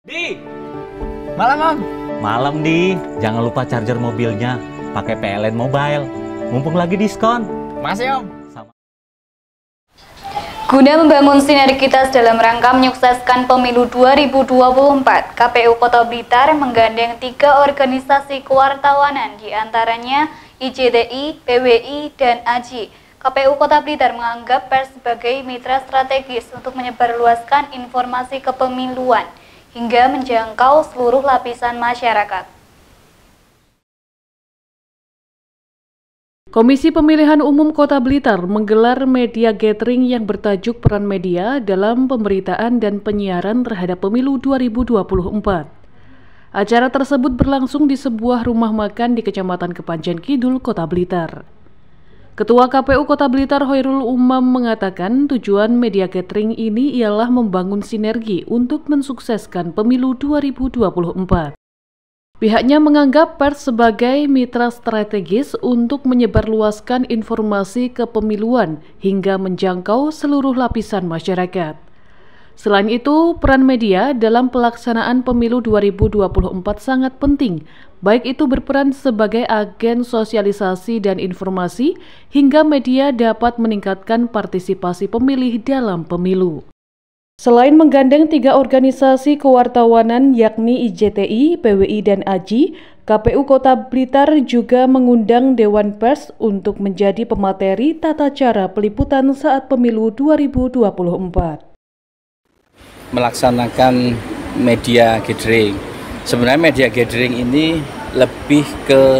Di, malam Om. Malam Di, jangan lupa charger mobilnya pakai PLN Mobile. Mumpung lagi diskon. Masih Om. Guna membangun sinergitas dalam rangka menyukseskan pemilu 2024, KPU Kota Blitar menggandeng 3 organisasi kewartawanan, diantaranya IJTI, PWI, dan AJI. KPU Kota Blitar menganggap pers sebagai mitra strategis untuk menyebarluaskan informasi kepemiluan hingga menjangkau seluruh lapisan masyarakat. Komisi Pemilihan Umum Kota Blitar menggelar media gathering yang bertajuk Peran Media dalam Pemberitaan dan Penyiaran terhadap Pemilu 2024. Acara tersebut berlangsung di sebuah rumah makan di Kecamatan Kepanjen Kidul, Kota Blitar. Ketua KPU Kota Blitar Hoirul Umam mengatakan tujuan media gathering ini ialah membangun sinergi untuk mensukseskan Pemilu 2024. Pihaknya menganggap pers sebagai mitra strategis untuk menyebarluaskan informasi kepemiluan hingga menjangkau seluruh lapisan masyarakat. Selain itu, peran media dalam pelaksanaan Pemilu 2024 sangat penting, baik itu berperan sebagai agen sosialisasi dan informasi, hingga media dapat meningkatkan partisipasi pemilih dalam pemilu. Selain menggandeng 3 organisasi kewartawanan yakni IJTI, PWI, dan AJI, KPU Kota Blitar juga mengundang Dewan Pers untuk menjadi pemateri tata cara peliputan saat Pemilu 2024. Melaksanakan media gathering. Sebenarnya media gathering ini lebih ke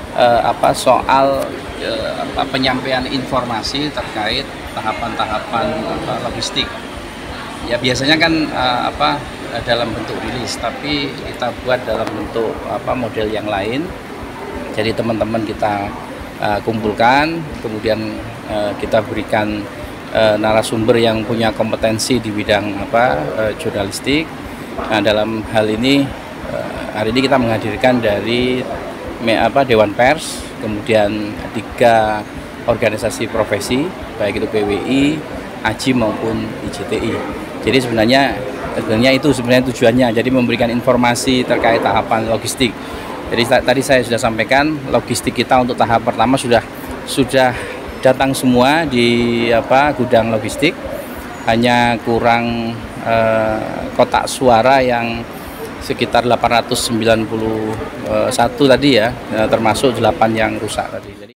soal penyampaian informasi terkait tahapan-tahapan logistik. Ya biasanya kan dalam bentuk rilis, tapi kita buat dalam bentuk model yang lain. Jadi teman-teman kita kumpulkan, kemudian kita berikan narasumber yang punya kompetensi di bidang jurnalistik. Nah, dalam hal ini hari ini kita menghadirkan dari Dewan Pers, kemudian 3 organisasi profesi, baik itu PWI, AJI maupun IJTI. Jadi sebenarnya itu tujuannya, jadi memberikan informasi terkait tahapan logistik. Jadi tadi saya sudah sampaikan, logistik kita untuk tahap pertama sudah datang semua di gudang logistik, hanya kurang kotak suara yang sekitar 891 tadi ya, termasuk 8 yang rusak tadi.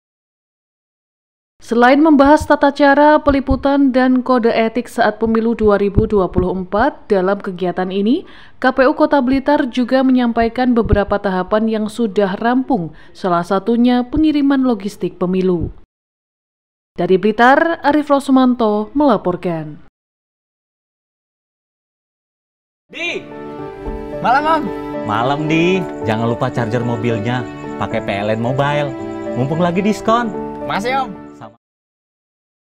Selain membahas tata cara peliputan dan kode etik saat Pemilu 2024, dalam kegiatan ini, KPU Kota Blitar juga menyampaikan beberapa tahapan yang sudah rampung, salah satunya pengiriman logistik pemilu. Dari Blitar, Arif Rosmanto melaporkan. Di, malam Om. Malam Di, jangan lupa charger mobilnya pakai PLN Mobile. Mumpung lagi diskon. Masih Om.